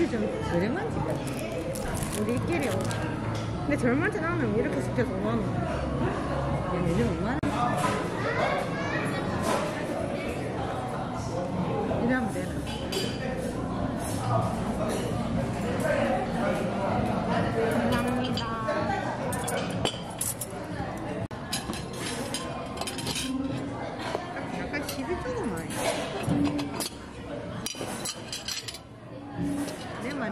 근데 좀 저렴한 집이야. 우리끼리. 근데 저렴하지 않으면 이렇게 시켜서 5만원. 요즘 5만원. 이러면 되나? 감사합니다. 약간 집이 조금 많이. 내 말은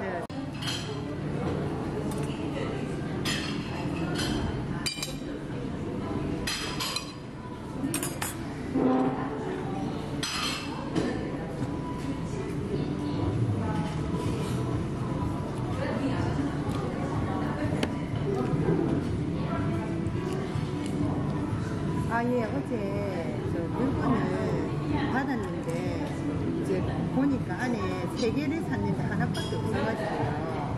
예, 어제 저 물건을 받았는데 이제 보니까 안에 3개를 샀는데 하나밖에 없어가지고요.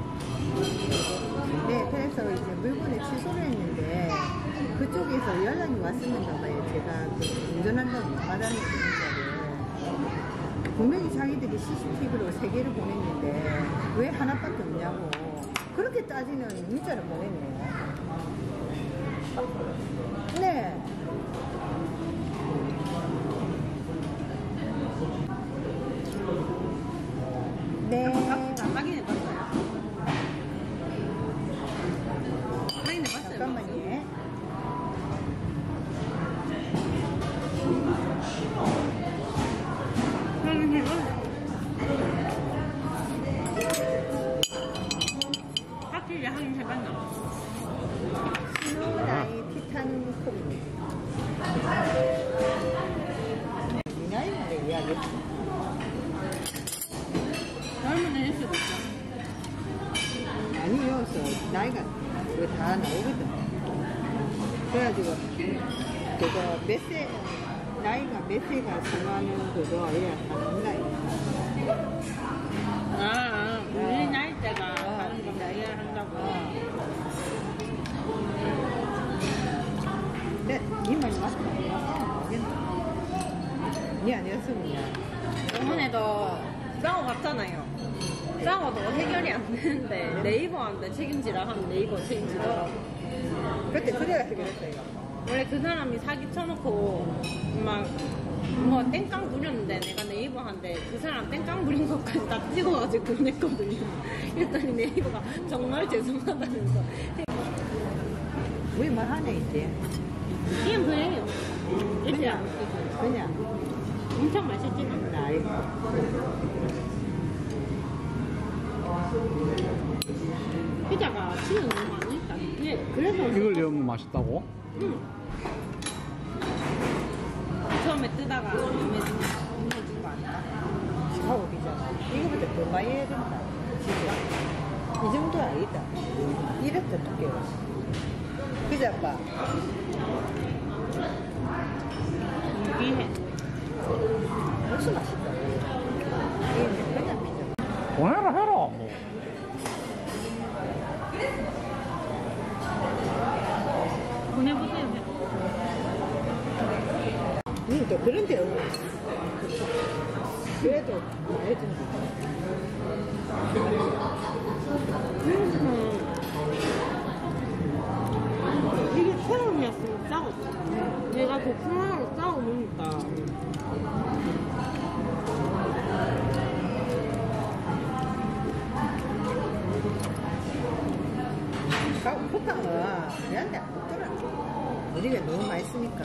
네, 그래서 이제 물건을 취소를 했는데 그쪽에서 연락이 왔었는가 봐요. 제가 그 운전한다고 받았는데 문자를. 분명히 자기들이 CCTV로 3개를 보냈는데 왜 하나밖에 없냐고 그렇게 따지는 문자를 보냈네요. 네. 네. 확인해봤어요? 확인해봤어요? 잠깐만요. 확실히 확인해봤나? 스노우라이 티타늄 콤비. 이 나이만에 이야기했어. 젊은 애일 수도 있어. 아니요, 나이가 그거 다 나오거든. 그래가지고 그거 몇 세, 나이가 몇 세가 정하는 그거 얘가 다 나온다. 우리 나이대가 하는 거 이해를 한다고. 네, 이 말이 맞다. 니 아니었으면 저번에도 싸워 봤잖아요. 싸워도 해결이 안 되는데 네이버한테 책임지라 하면 네이버 책임지더라고. 그때 그래야 해결했다 이거. 원래 그 사람이 사기 쳐놓고 막 뭐 땡깡 부렸는데 내가 네이버한테 그 사람 땡깡 부린 것까지 다 찍어가지고 보냈거든요. 그랬더니 네이버가 정말 죄송하다면서. 우리 말하네 이제. 그냥 그래요. 그냥 엄청 맛있지. 나이. 피자가 치는 너무 많으니까. 예, 그래서 이걸 넣으면 맛있다고? 응. 처음에 뜨다가 힘내준 거 아니야? 사업이잖아. 이거보다 더 많이 해야 된다. 진짜. 이 정도 아니다. 이랬다 두께워. 그지 아빠? 유기해. 벌써 맛있다. 이게 그냥 피자. 보내라 해라. 보내보세요. 또 그런 데 없네. 그래도 해준다. 이게 처음이었으면 싸웠어. 내가 고프마로 싸워보니까. 쿠팡은 얘한테 안 붙더라. 우리가 너무 많이 쓰니까.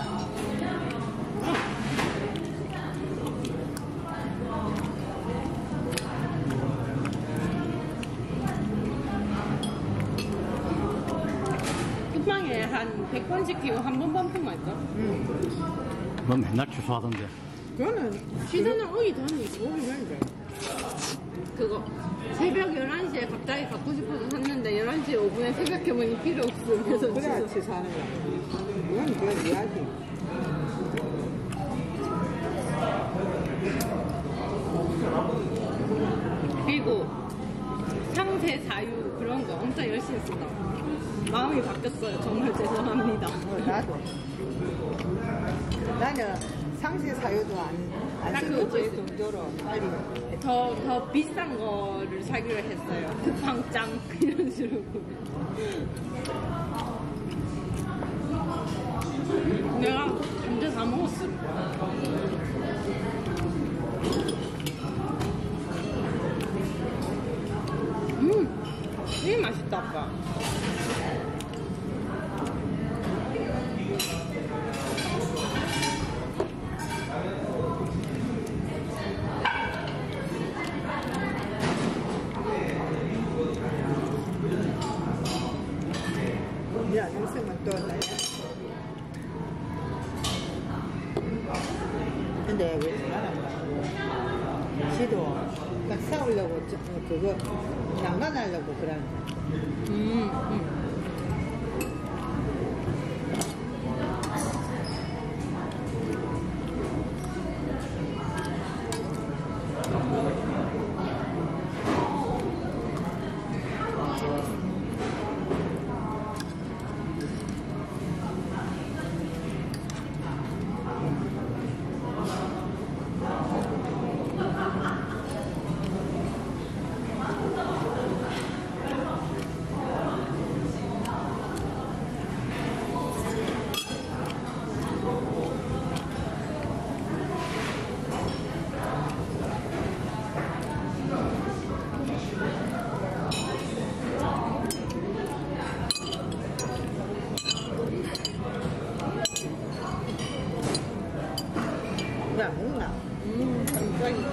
쿠팡에 한 100번 시키고 한 번 반품할까? 넌 맨날 취소하던데. 그거는 시선을 오기 전에 오기 전에 그거 새벽 11시에 갑자기 갖고 싶어서 샀는데 11시 5분에 생각해보니 필요 없어. 그래서 그래야 취소하는 거야. 이건 그건 이야기. 그리고 상세 자유 그런 거 엄청 열심히 쓰다. 마음이 바뀌었어요. 정말 죄송합니다. 나도. 나는 당시에 사유도 안 쓰러질 정도로 빨리 더 비싼 거를 사기로 했어요. 특방짱 이런 식으로. 내가 감자 다 먹었어. 이게 맛있다, 아빠. 야, 영생만 또 나야. 근데 왜 전화를 지도 딱 싸우려고 그거 난간하려고 그러는 거야. 야, 먹나? 굉장히.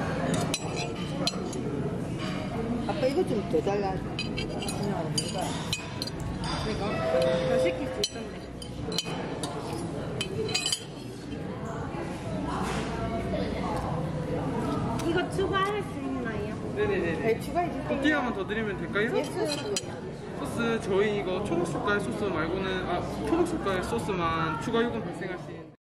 아빠 이거 좀 더 달라. 그냥 이거. 이거? 더 시킬 수 있던데. 이거 추가할 수 있나요? 네네네. 추가해줄게. 토끼 하나 더 드리면 될까요? 예스. 소스 저희 이거 초록 색깔 소스 말고는 초록 색깔 소스만 추가 요금 발생할 수 있는